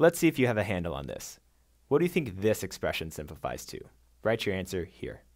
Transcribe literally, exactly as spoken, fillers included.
Let's see if you have a handle on this. What do you think this expression simplifies to? Write your answer here.